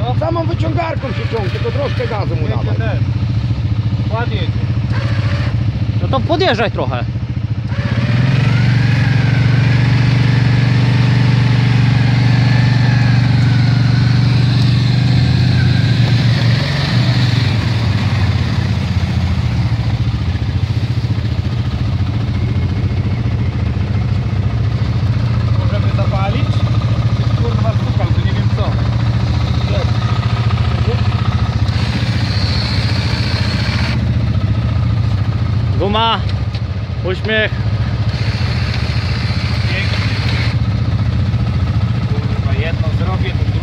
No. Samą wyciągarką się ciągnie, tylko troszkę gazu mu dawaj. Ładnie jedzie. No to podjeżdżaj trochę. Możemy zapalić? Kurwa stukał, to nie wiem co. Guma, uśmiech. Pięknie. Kurwa, jedno zrobię, to drugie.